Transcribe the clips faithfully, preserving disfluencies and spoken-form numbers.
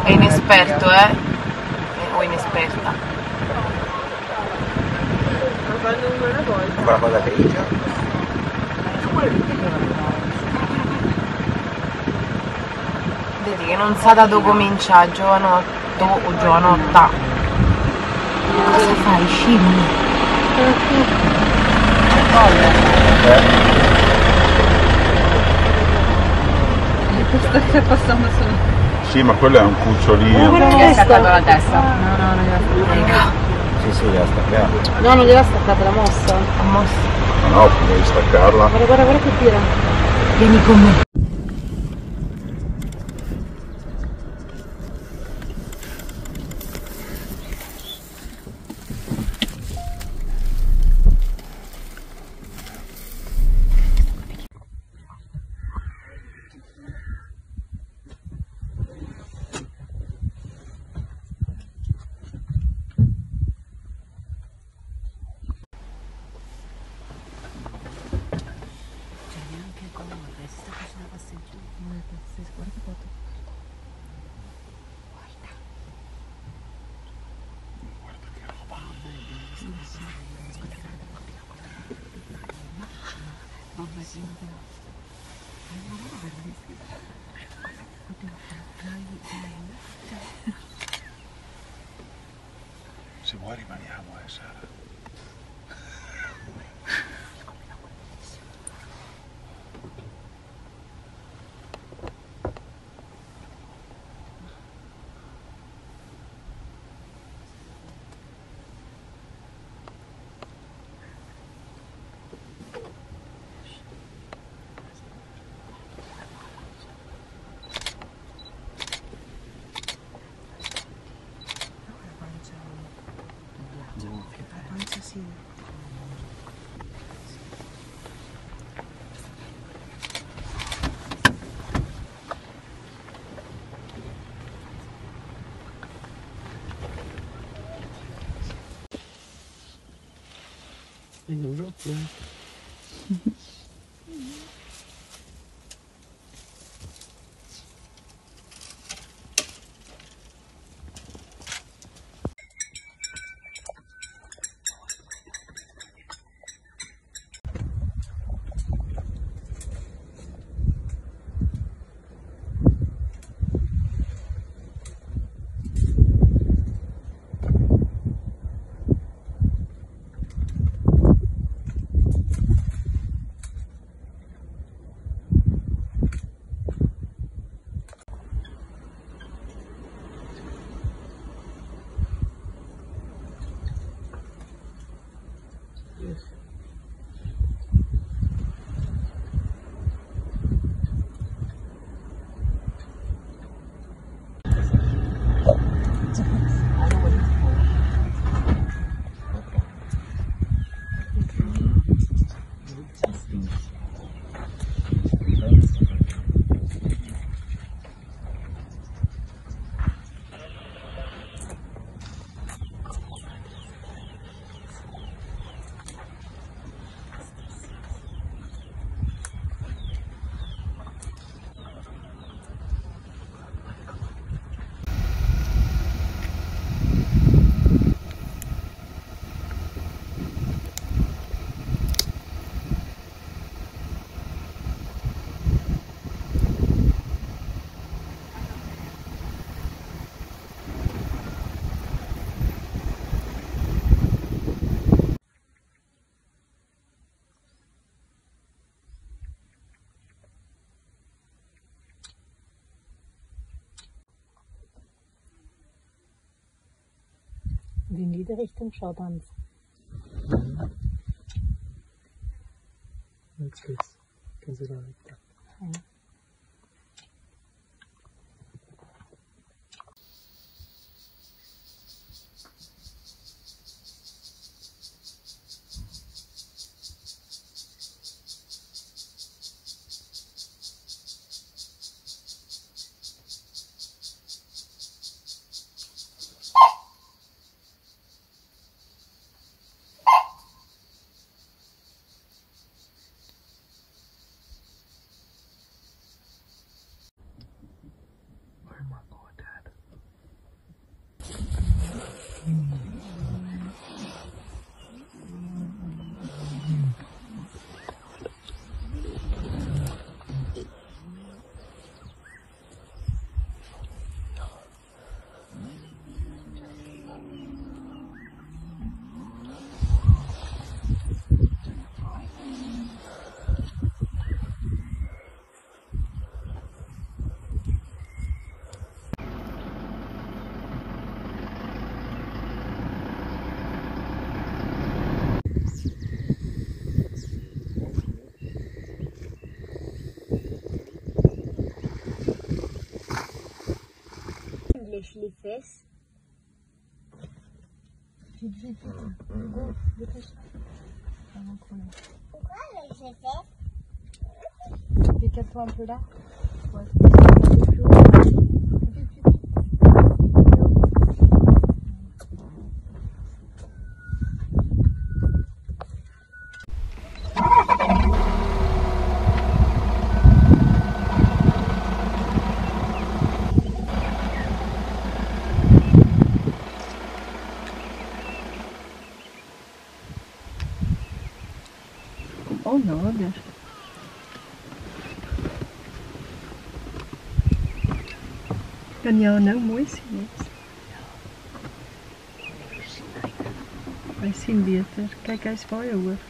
È inesperto, eh? O inesperta. Quella cosa grigia. Vedi che non sa da dove comincia, giovanotto o giovanotta. Cosa fai, scimmia? Eh. Sta passando solo. Sì, ma quello è un cucciolino. Non gli ha staccato la testa. No, no, non gliela staccato. Sì, sì, gliela staccata. No, non gliela staccata, l'ha mossa. Ha mosso. Ma no, devi staccarla. Guarda, guarda, guarda che tira. Vieni con me. Se vuoi rimaniamo, eh, Sara. In een rotje. In jede Richtung schaut an. Jetzt geht's. Kannst du da weiter. Ja. les, les fesses. Vite, vite, vite. Go, dépêche. Pourquoi les fesses? Décale-toi un peu là. Ouais. Vite, vite, vite. Onnodig. Kan jou nou mooi sien. Hy sien beter. Kyk, hy's baie hoog.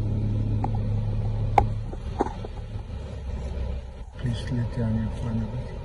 Please let down your front of it.